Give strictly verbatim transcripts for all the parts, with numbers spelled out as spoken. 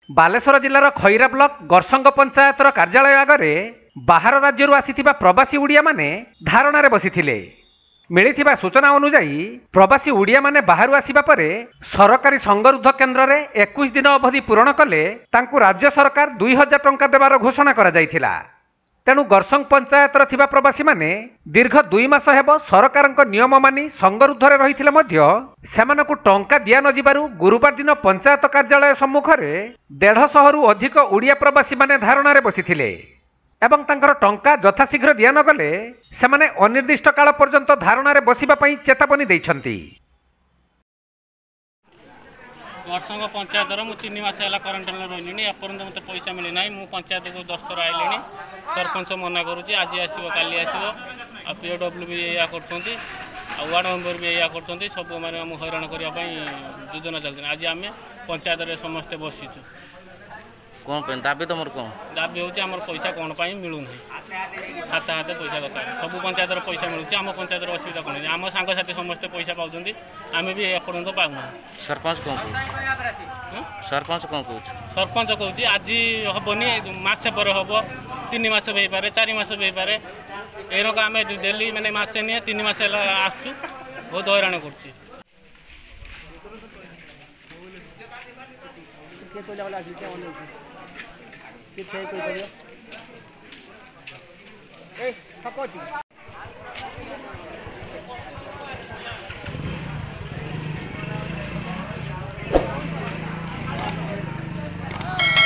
बालेश्वर जिलार खैरा ब्लॉक गरसंग पंचायतर कार्यालय आगे बाहर राज्य आसीथिबा प्रवासी उड़िया माने धारणार बसिथिले। मिलिथिबा सूचना अनुसार प्रवासी उड़िया माने बाहर आसिबा परे सरकारी संगरुद्ध केन्द्र में इक्कीस दिन अवधि पूरण कले तांकु राज्य सरकार दुई हजार टंका देवार घोषणा करा जायथिला। तेणु गरसंग पंचायतर थिबा प्रवासी माने दीर्घ दुई मास हेब सरकारक नियम मानि संगरुद्धरे रहिथिले मध्य सेमानकु टंका दिया न जिबारु गुरुवार दिन पंचायत कार्यालय सम्मुखरे डेढ़ शहरु अधिक उड़िया प्रवासी माने धारणारे बसिथिले एवं तांकर टंका यथाशीघ्र दिया न गले सेमाने अनिर्दिष्ट काल पर्यंत धारणारे बसिबा पई चेतावनी दैछन्ति। गरसंग पंचायतर मु तीन मास है क्वारंटाइन रही एपर्यंत मत पैसा मिली ना। मु पंचायत को दस थर आइली सरपंच मना करुच्ची आज आसो काली आसो आ पीओडब्ल्यू भी या कर वार्ड मेम्बर भी या कर सब मैंने हैरान करने योजना चलती। आज आम पंचायत समस्ते बसीचु कौन दाबी तुम कौन दाबी हूँ आम पैसा कौन मिलूना हाथ हाथ पैसा दरकार सब पंचायत पैसा मिलूँ आम पंचायत असुविधा कौन आम सांगसाथी समस्ते पैसा पाँच आम भी एपर्यंत पाऊना। सरपंच कौन सरपंच कौन कह सरपंच कहूँ आज हेनी मसे पर हम तीन मस भी पारे चार मस भी पारे एरक आम डेली मैंने मसे नहीं तीन मस आसु बहुत हैरान कर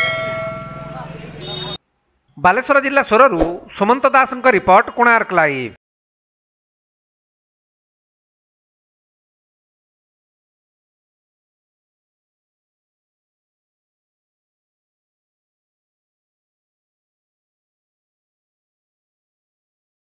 बालेश्वर जिला सोररू सुमंत दास रिपोर्ट कोणार्क लाइव।